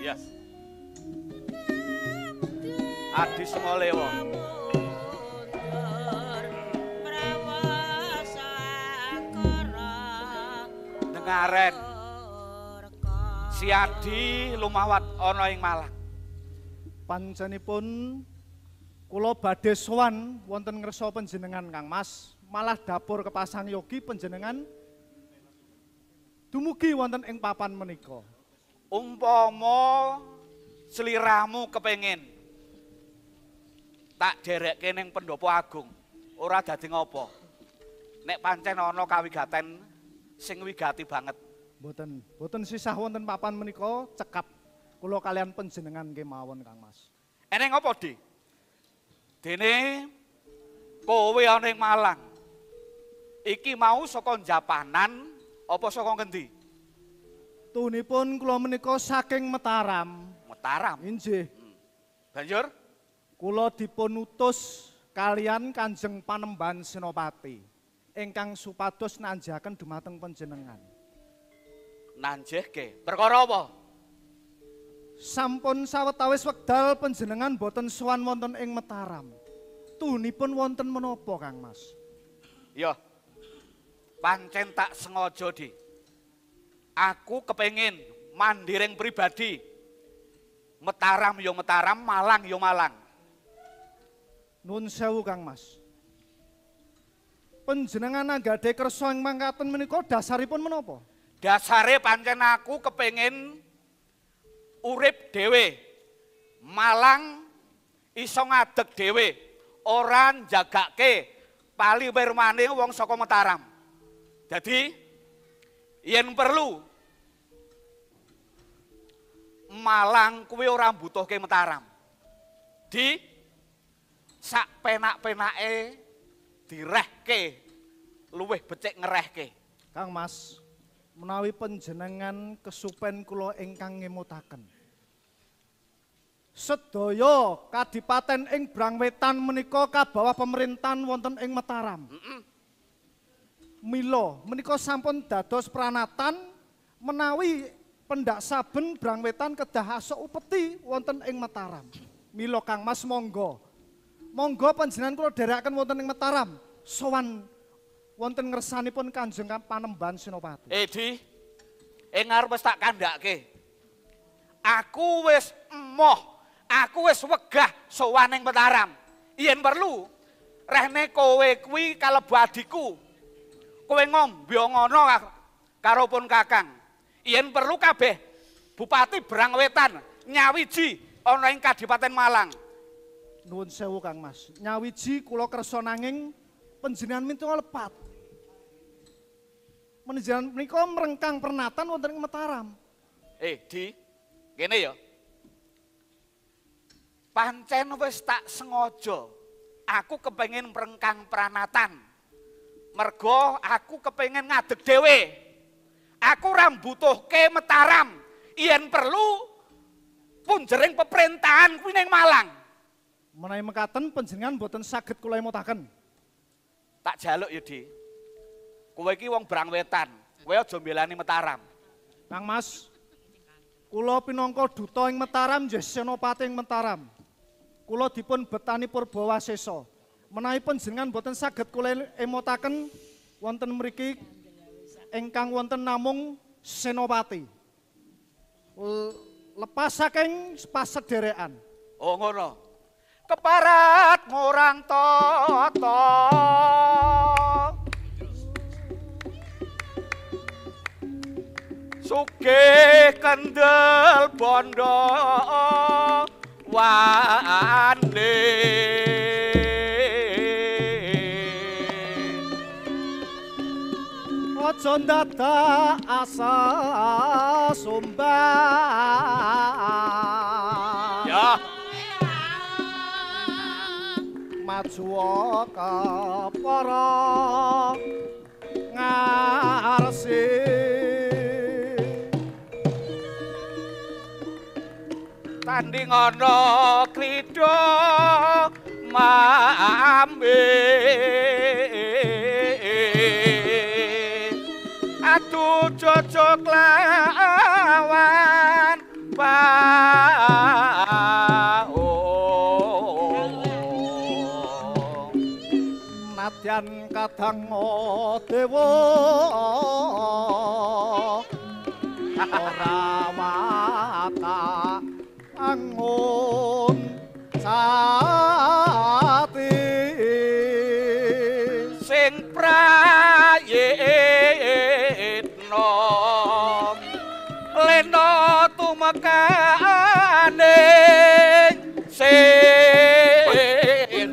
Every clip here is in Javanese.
Yes. Adi Semolewo. Dengaren. Si Adi lumawat ana ing Malang. Panjenipun kula badhe sowan wonten ngersa panjenengan Kang Mas, malah dapur Kepasang Yogi panjenengan dumugi wonten ing papan menika. Umpama sliramu kepengin tak derekke ning Pendopo Agung, ora dadi ngopo. Nek pancen ana kawigaten sing wigati banget. Boten sisah wonten papan menika cekap kula kalian panjenengan kemawon Kang Mas. Eneng apa, Di? Dene kowe ana ing Malang. Iki mau saka Japanan apa saka ngendi? Tunipun kula menika saking Mataram. Mataram. Inggih. Banjur Kula dipun utus kalian Kanjeng Panembahan Senopati ingkang supados nanjaken dumateng panjenengan. nanjehke. Perkara apa? Sampun sawetawis wekdal panjenengan boten sowan wonten ing Mataram. Tunipun wonten menapa Kang Mas? Ya. Pancen tak sengaja, Di. Aku kepengin mandiring pribadi. Mataram yo Mataram, Malang yo Malang. Nun sewu Kang Mas. Panjenengan anggadhe kersa ing mangkaten menika dasaripun menapa? Dasare pancen aku kepengin urip dhewe. Malang iso ngadeg dhewe, ora njagake paliwirmane wong saka Mataram. Dadi yen perlu Malang kuwi ora mbutuhke Mataram. Di sak penak-penake direhke, luwih becik ngerehke. Kang Mas, menawi panjenengan kesupen kula ingkang ngemutaken. Sedaya kadipaten ing Brangwetan menika kabawah pemerintahan wonten ing Mataram. Mila menika sampun dados pranatan menawi pendak saben Brangwetan kedah asok upeti wonten ing Mataram. Mila Kang Mas monggo. Monggo panjenengan kula dherekaken wonten ing Mataram sowan wonten ngersanipun Kanjeng Panembahan Senopati. Di ngarep wis tak kandhake. Aku wis emoh, aku wis wegah sowan ing Mataram. Yen perlu rehne kowe kuwi kalebu adikku. Kowe ngombe ngono karo pun Kakang. Yen perlu kabeh Bupati Brangwetan nyawiji ana ing Kadipaten Malang. Nuwun sewu Kang Mas. Nyawiji kula kersa nanging panjenengan minta lepat. Panjenengan menika merengkang pernatan wonten ing Mataram. Di kene ya. Pancen wis tak sengaja. Aku kepengin merengkang pranatan. Mergo aku kepengin ngadeg dhewe. Aku ora mbutuhke Mataram. Yen perlu punjering pemerintahan kuwi ning Malang. Menawi mekaten panjenengan boten saged kula emutaken. Tak jaluk ya, Di. Kowe iki wong Brangwetan. Kowe aja mbelani Mataram. Kang Mas, kula pinangka duta ing Mataram nggih senopati ing Mataram. Kula dipun betani Purbawasesa. Menawi panjenengan boten saged kula emutaken wonten mriki ingkang wonten namung senopati. Lepas saking pasederekan. Oh ngono. Keparat murang toto. Sugih kendel bondo wande. Aja ndadak asa sumbang. Ya. Maju ka para ngarsi. Tanding ana krida mambe. Adu cocok lawan kadang dewa ora wata angun sati sing prayitna lena tumekane sing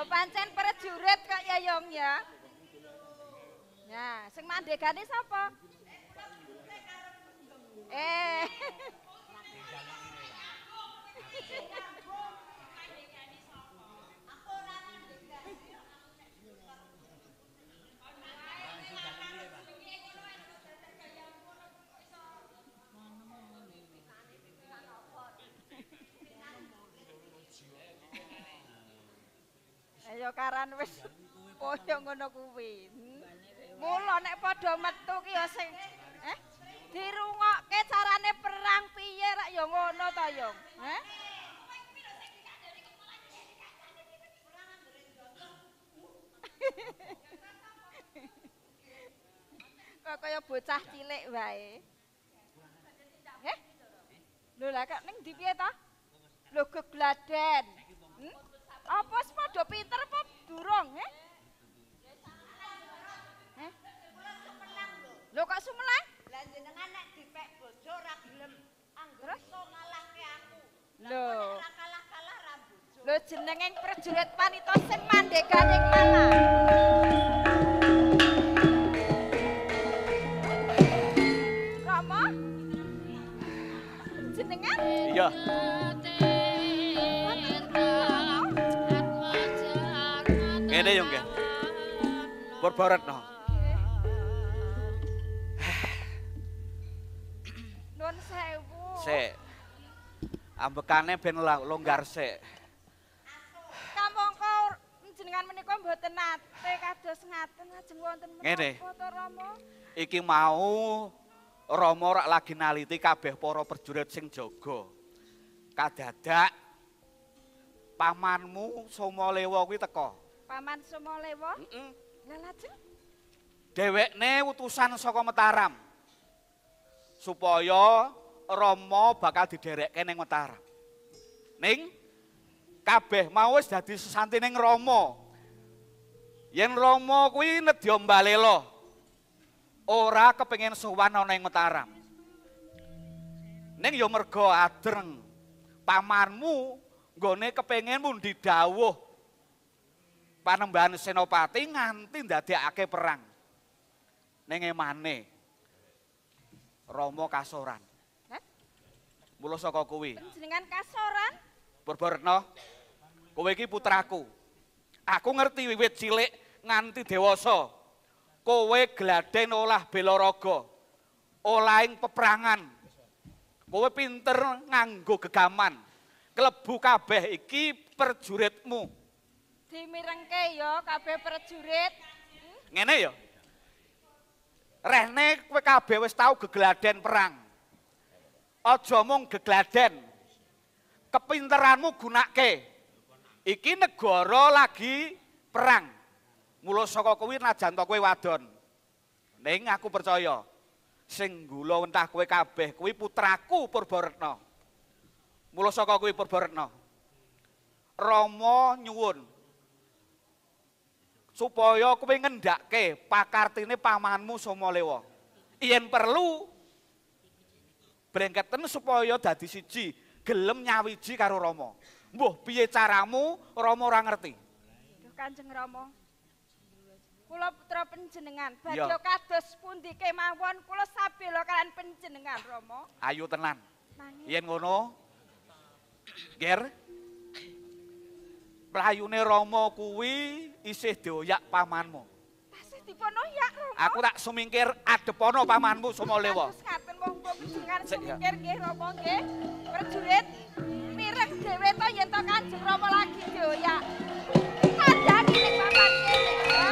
Lho pancen prajurit kok ya Yong ya. Nah, sing mandegane sapa? Ayo karan wis koyo ngono kuwi. Mula nek padha metu ki ya sing dirungokke carane perang piye rak ya ngono ta Yung. Kok kaya bocah cilik wae. Lho lah kok ning ndi piye ta? Lho gegladen. Apa wis padha pinter apa durung, Lho kok sumelang? Lah jenengan nek dipek bojo ora gelem anggere iso ngalahke aku. Lho. Ora kalah-kalah ra bojo. Lho jenenging prajurit wanita sing mandegane mana? Rama? Jenengan? Iya. Ngene yo nggih. Purbaretna. Nuwun sewu. Sik. Ambekane ben longgar sik. Kamangka jenengan menika mboten nate kados ngaten lajeng wonten Ngene. menapa to Rama? Iki mau Rama rak lagi naliti kabeh para prajurit sing jaga. Kadadak pamanmu Somalewa kuwi teka. Paman Somalewa? Heeh. Lah lajeng Dhewekne utusan saka Mataram. Supaya Rama bakal diderekke ning Mataram. Ning kabeh mau wis dadi sesantining Rama. Yen Rama kuwi nedya mbalela. Ora kepengin sowan ana ing Mataram. Ning ya merga adreng pamanmu nggone kepengin mundi dawuh Panembahan Senopati nganti ndadekake perang. Ning emane Rama kasoran. Mula saka kuwi. panjenengan kasoran? Purbaretna, kowe iki putraku. Aku ngerti wiwit cilik nganti dewasa. Kowe gladhen olah bela raga. Olahing peperangan. Kowe pinter nganggo gegaman. Klebu kabeh iki prajuritmu. Dimirengke ya kabeh prajurit. Ngene ya. Rehne kowe kabeh wis tau gegladhen perang. Aja mung gegladhen. Kepinteranmu gunake. Iki negara lagi perang. Mula saka kuwi najan to kowe wadon. Ning aku percaya sing nggula wentah kowe kabeh kuwi putraku Purbaretna. Mula saka kuwi Purbaretna. Rama nyuwun supaya kowe ngendhake pakartine pamanmu Somalewa. Yen perlu brengketen supaya dadi siji, gelem nyawiji karo Rama. Mbuh piye caramu Rama ora ngerti. Duh Kanjeng Rama. Kula putra panjenengan Iya. badhe kados pundi kemawon kula sabela kalian panjenengan Rama. Ayo tenan. Nanging Yen ngono, Ger, playune Rama kuwi isih dioyak pamanmu. tasih diponoyak Rama. Aku tak sumingkir adepono pamanmu Somalewa. Kados ngaten monggo panjenengan Sik, ya. sumikir nggih Rama nggih. Prajurit mireng dhewe to yen to Kanjeng Rama lagi dioyak. Kandhani ning papan kene ya.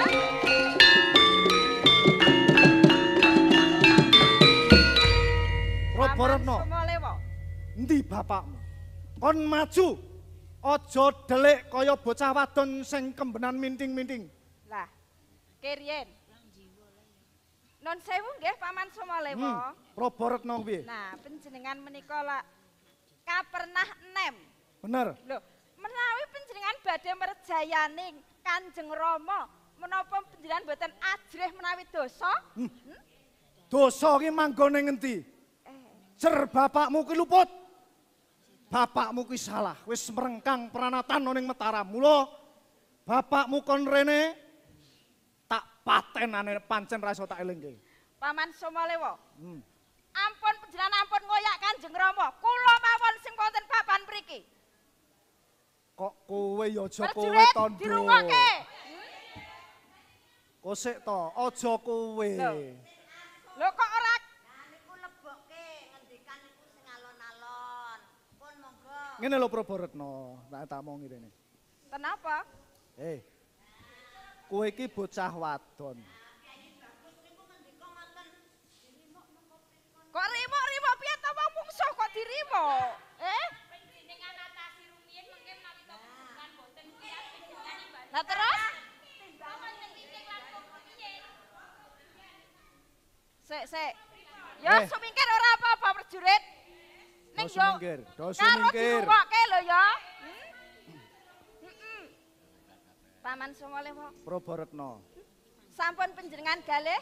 Purbaretna, Paman Somalewa. endi bapakmu? Kon maju. Aja delik kaya bocah wadon sing kembenan minting-minting. Lah, kirien. Non sewu nggih Paman Somalewa. Purbaretna piye? Nah, panjenengan menika lak kapernah enem. Bener. Lho, menawi panjenengan badhe merjayaning Kanjeng Rama, menapa panjenengan boten ajrih menawi dosa? Dosa ki manggone ngendi? Jer bapakmu ki luput. Bapakmu ki salah, wis merengkang pranatan ning Mataram. Mula bapakmu kon rene tak patenane pancen ra iso tak elingke. Paman Somalewa. Hmm. Ampun panjenengan ampun ngoyak Kanjeng Rama. Kula mawon sing wonten papan mriki. Kok kowe ya aja kowe Prajurit, tondo. dirungokke. Kosek to, aja kowe. Lho kok ora Niku lebokke ngendikan niku sing alon-alon. Pun monggo. Ngene lho Prabaretna, tak mau ngene. kenapa? Kowe iki bocah wadon. Kok rimo-rimo piye to wong mungsuh kok dirimo? Nah terus? Sik. Ya sumingkir ora apa-apa prajurit. Ning yo. Do Karo sumingkir. dirungokke lho ya. Paman Somalewa. Prabaretna. Sampun panjenengan galih?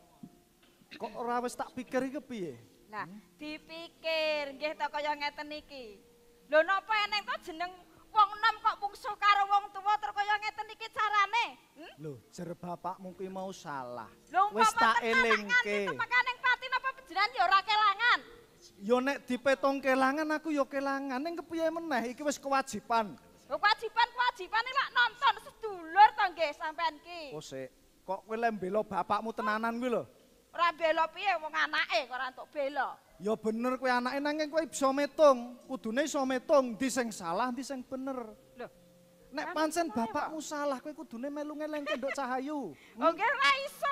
Kok ora wis tak pikir iki piye? Nah, dipikir nggih to kaya ngeten iki. Lho napa eneng to jeneng wong enom kok mungsuh karo wong tuwa terus kaya ngeten iki carane? Lho, jer bapakmu ki mau salah. Lho Wis tak elingke. Makaning pati napa panjenengan ya ora kelangan? Yo nek dipetong kelangan aku yo kelangan. Ning kepiye meneh iki wis kewajiban. Lho kewajiban iki lak nonton sedulur to nggih sampean ki. Sik, kok kowe le mbela bapakmu tenanan kuwi lho. Ora bela piye wong anake kok ora entuk bela. Ya bener kowe anake nanging kowe bisa metung. Kudune iso metung ndi sing salah, ndi sing bener. Lho, Nek pancen bapakmu salah, kowe kudune melu ngelengke nduk Cahayu. oh nggih ora iso.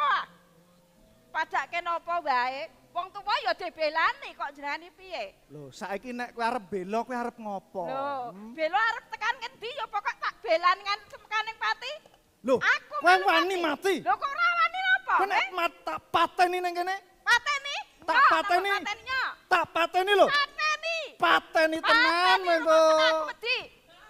Padake napa wae, wong tuwa ya dibelani kok jenengane piye? Lho, saiki nek kowe arep bela, kowe arep ngopo? Lho, bela arep tekan ngendi ya pokok tak belan ngan tekaning pati. Lho, Aku kowe melu wani mati. Lho kok ora wani apa? Kowe nek tak pateni ning kene, Pateni? Tak Nyo, pateni. napa pateninya? tak pateni lho. Pateni. Pateni tenan Pateni, mengko. aku wedi.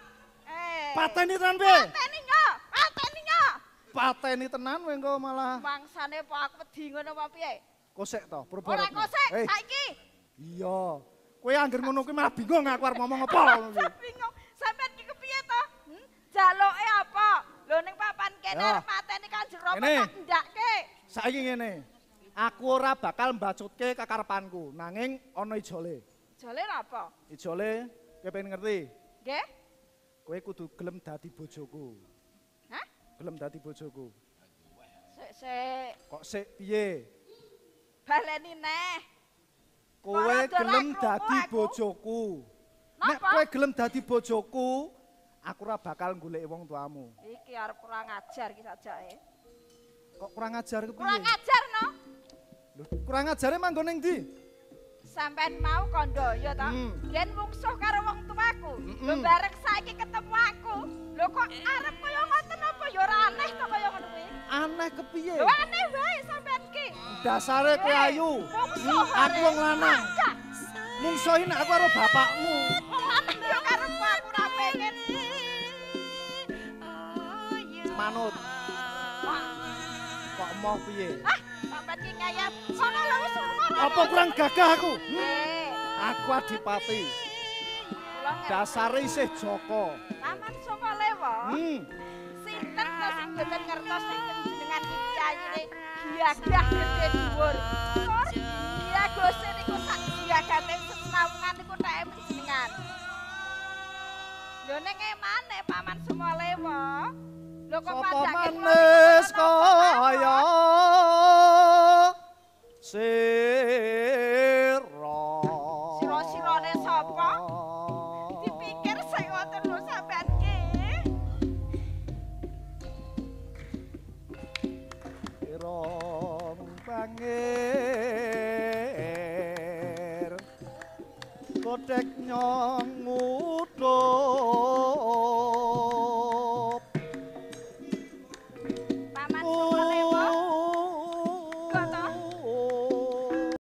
Pateni tenan piye? Pateninya. Pateni tenan mengko malah. Mangsane apa aku wedi ngono apa piye? Kosek to, Ora Prabaretna. kosek saiki. Iya. Kowe anggere ngono kuwi malah bingung aku arep ngomong apa. Bingung. Sampeyan iki kepiye to? Jaluke apa? Lho ning papan kene Ya. arep mateni Kanjeng Rama Ngene. tak ndake. Saiki ngene. Aku ora bakal mbacutke kekarepanku, nanging ana ijole. Jale apa? Ijole kowe pengen ngerti? Nggih? Kowe kudu gelem dadi bojoku. Hah? Gelem dadi bojoku. Sik. Kok sik piye? Baleni neh. Kowe Ora ora gelem krungu dadi aku. bojoku. Nek Napa? kowe gelem dadi bojoku, aku ora bakal goleki wong tuamu. Iki arep kurang ajar iki sajake. Kok kurang ajar Kurang kepiye? ajar no? Lho, kurang ajare manggon ning ndi? Sampeyan mau kandhaya ta? Yen mungsuh karo wong tuaku. Lho bareng saiki ketemu aku. Lho kok arep kaya ngoten apa ya ora aneh to kaya ngono kuwi? Aneh kepiye? Lho aneh wae sampeyan ki. Dasare kowe ayu. Aku wong lanang. Mungsuhi nek aku karo bapakmu. Wong lanang yo karepku aku ora pengen. Manut. Kok mau piye? Ah, sampeyan ki ngayap. Sono lho wis ngono. Apa kurang gagah aku? Aku Eh, adipati. kula ngerti. Dasare isih Joko. Paman Somalewa. Hmm. Sinten to sing boten ngertos sing panjenengan iki kyayine gagah gedhe dhuwur. Iya Gusti niku sak gagate sesawangan niku teke panjenengan. Lho ning emane Paman Somalewa? Lho kok Sapa padake manis kaya Sira-sirane sapa? Dipikir sing ngoten lho sampean ki. Irong bangir kodek nyong utuh